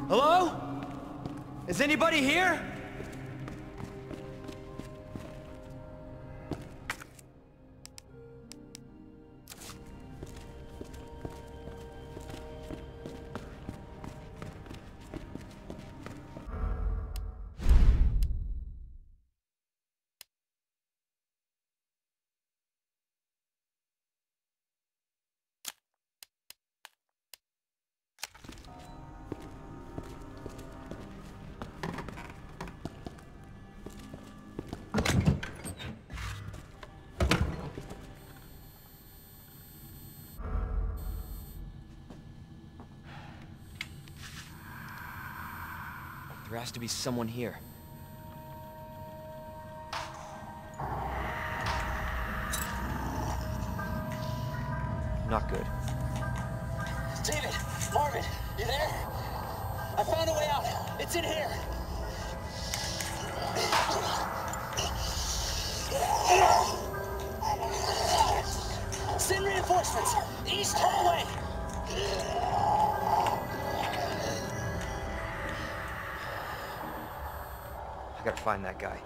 Hello? Is anybody here? There has to be someone here. Not good. David! Marvin! You there? I found a way out! It's in here! Send reinforcements! East hallway! I gotta find that guy.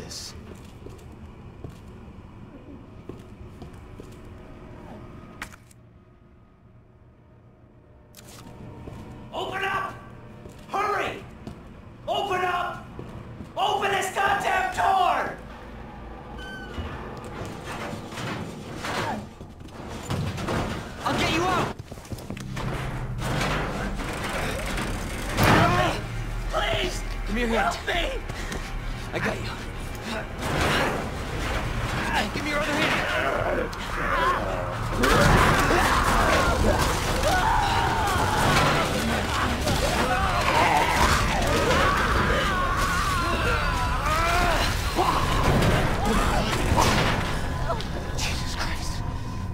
Jesus. Open up! Hurry! Open up! Open this goddamn door! I'll get you out! Help me! Please! Give me your hand. Help me! I got you. Give me your other hand. Jesus Christ.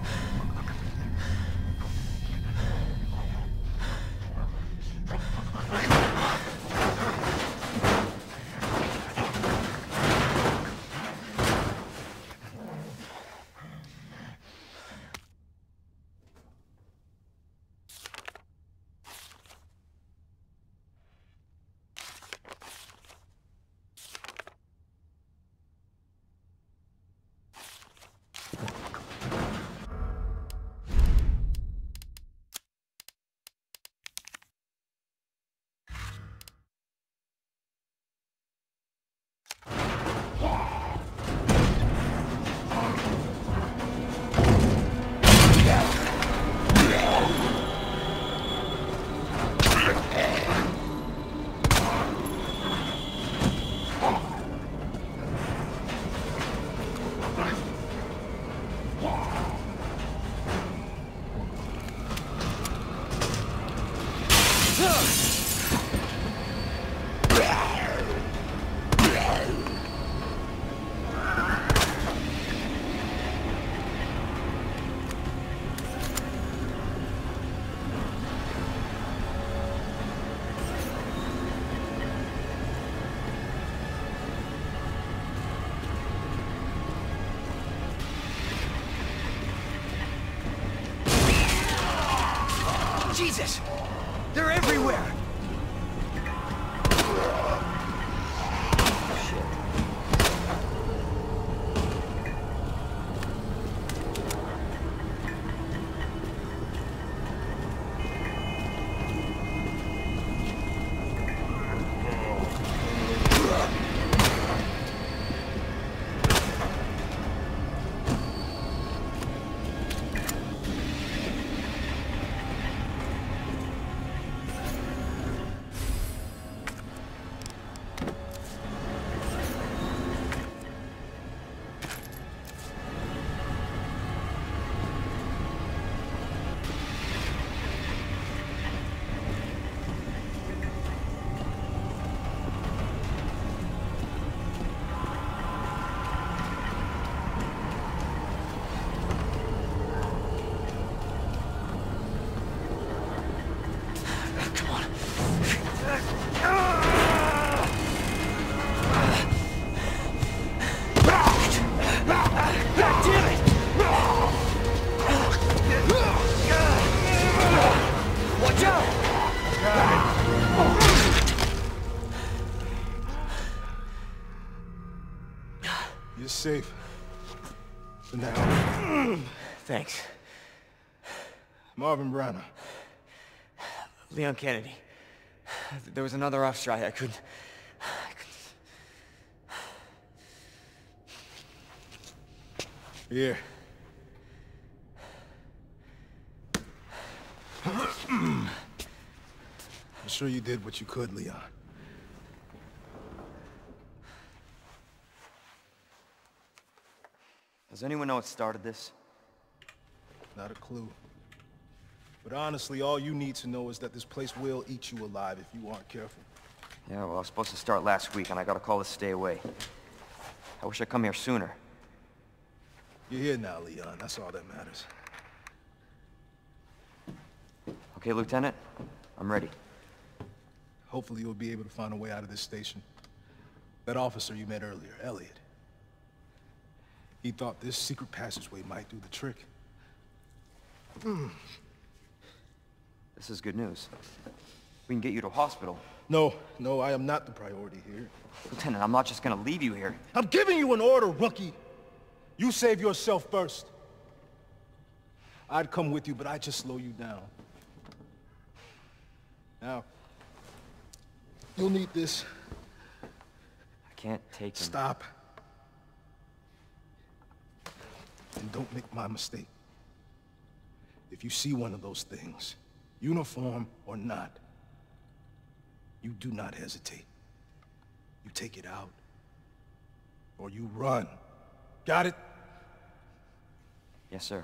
Jesus! They're everywhere! You're safe. For now. Thanks. Marvin Branagh. Leon Kennedy. There was another off strike. I couldn't... Here. I'm sure you did what you could, Leon. Does anyone know what started this? Not a clue. But honestly, all you need to know is that this place will eat you alive if you aren't careful. Yeah, well, I was supposed to start last week, and I got a call to stay away. I wish I'd come here sooner. You're here now, Leon. That's all that matters. Okay, Lieutenant? I'm ready. Hopefully you'll be able to find a way out of this station. That officer you met earlier, Elliot. He thought this secret passageway might do the trick. This is good news. We can get you to a hospital. No, I am not the priority here. Lieutenant, I'm not just gonna leave you here. I'm giving you an order, rookie. You save yourself first. I'd come with you, but I'd just slow you down. Now, you'll need this. I can't take him. Stop. And don't make my mistake. If you see one of those things, uniform or not, you do not hesitate. You take it out, or you run. Got it? Yes, sir.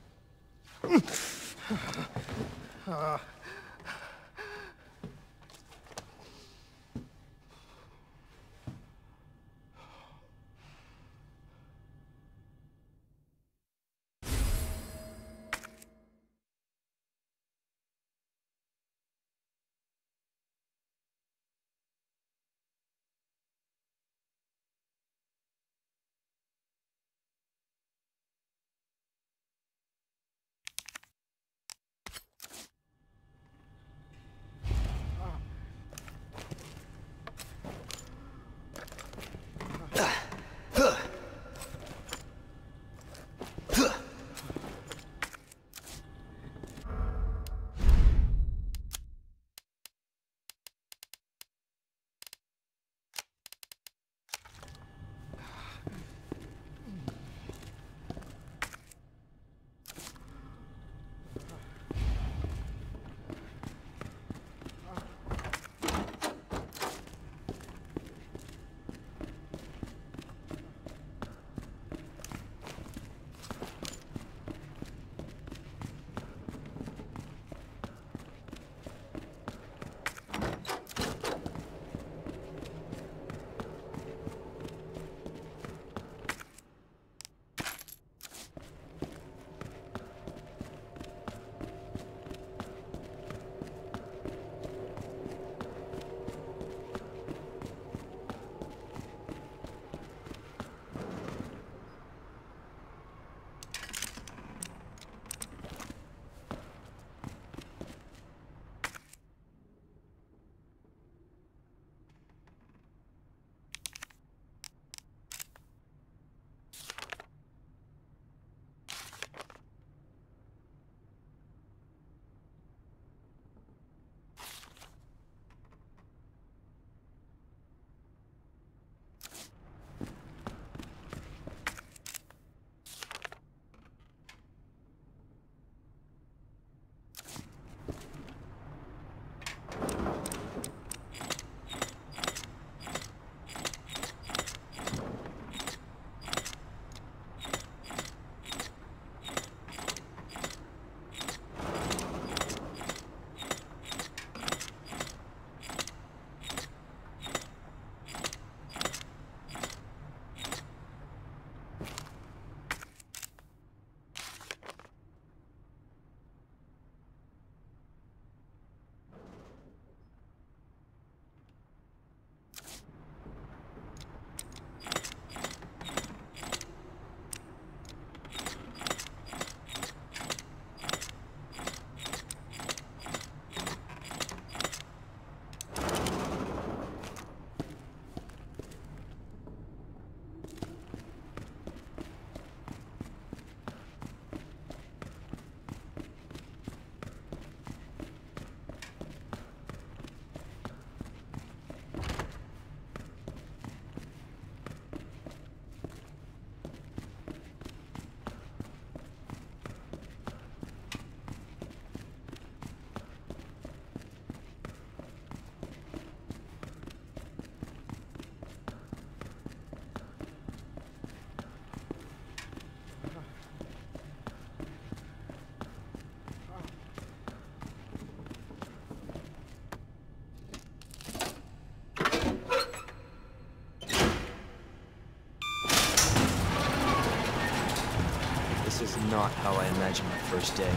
This is not how I imagined my first day.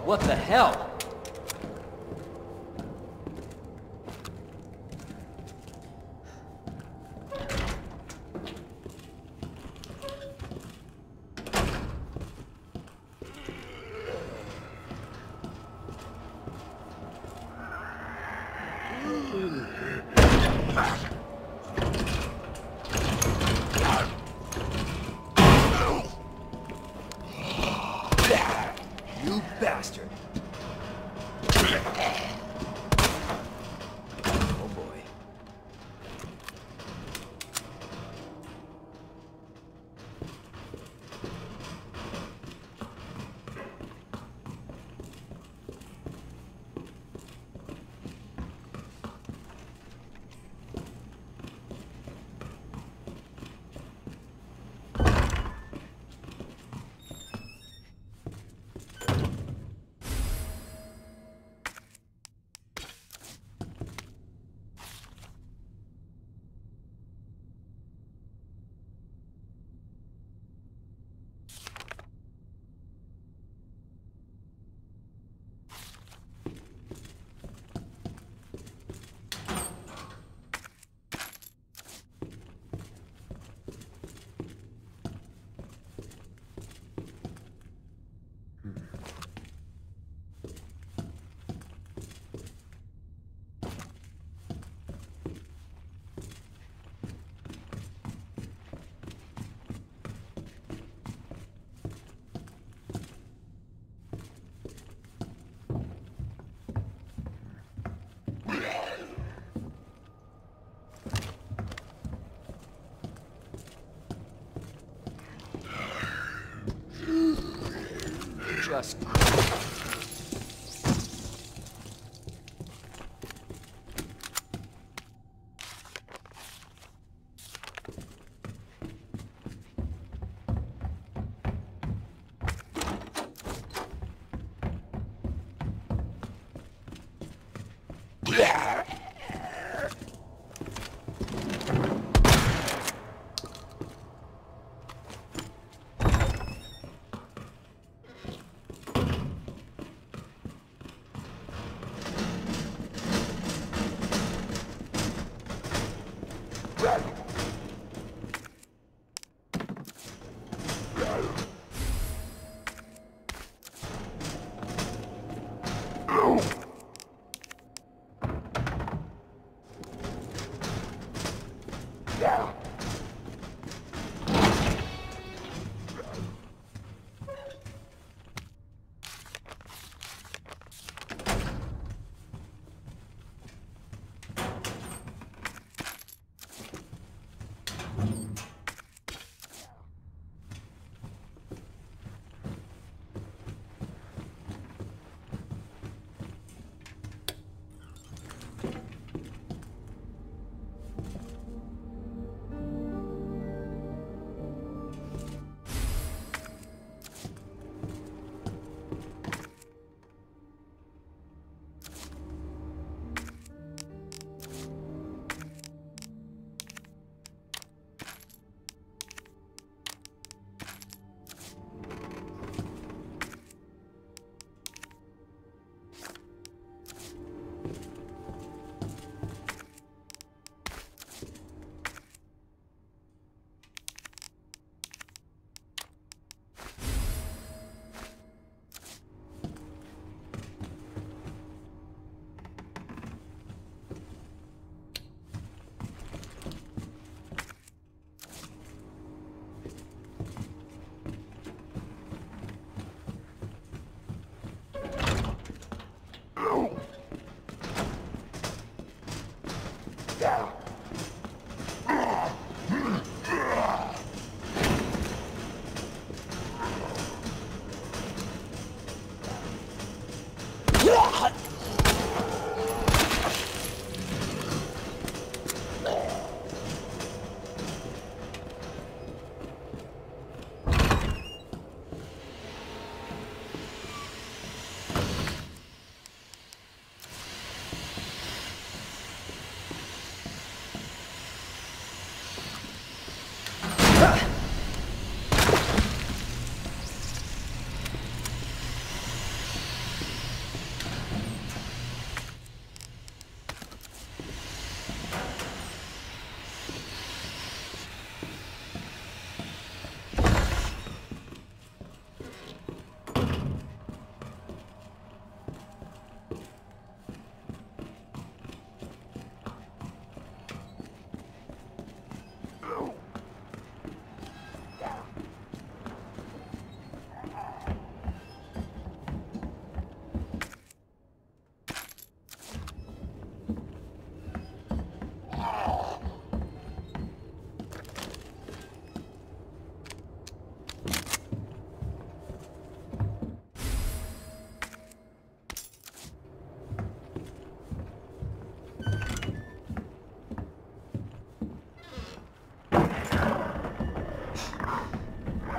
What the hell? You bastard! Oh boy. Just...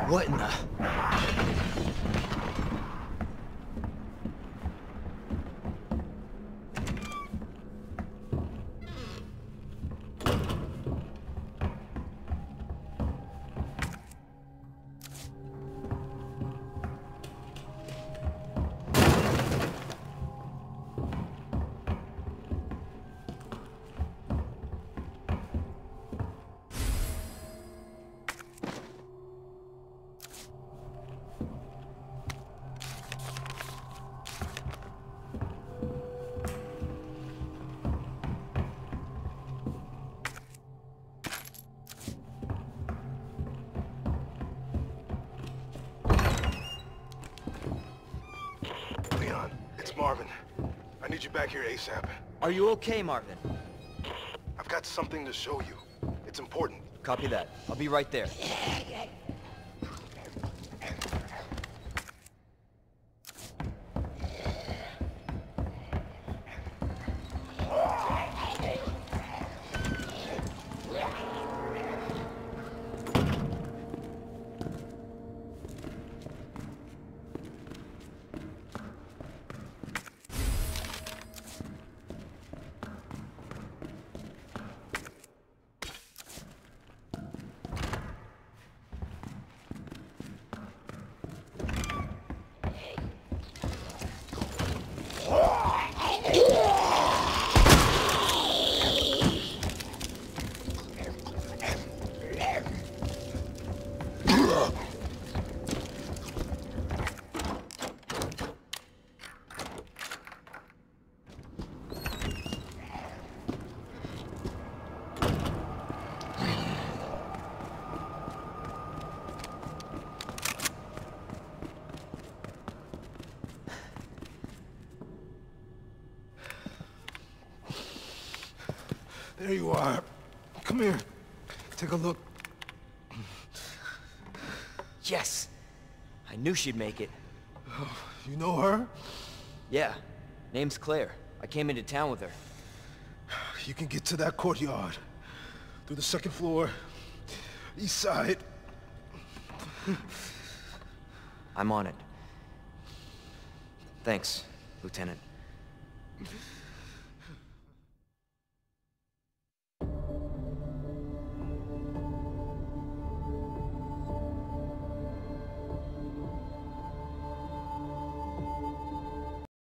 What in the... Leon, it's Marvin. I need you back here ASAP. Are you okay, Marvin? I've got something to show you. It's important. Copy that. I'll be right there. There you are. Come here. Take a look. Yes! I knew she'd make it. You know her? Yeah. Name's Claire. I came into town with her. You can get to that courtyard. Through the second floor. East side. I'm on it. Thanks, Lieutenant.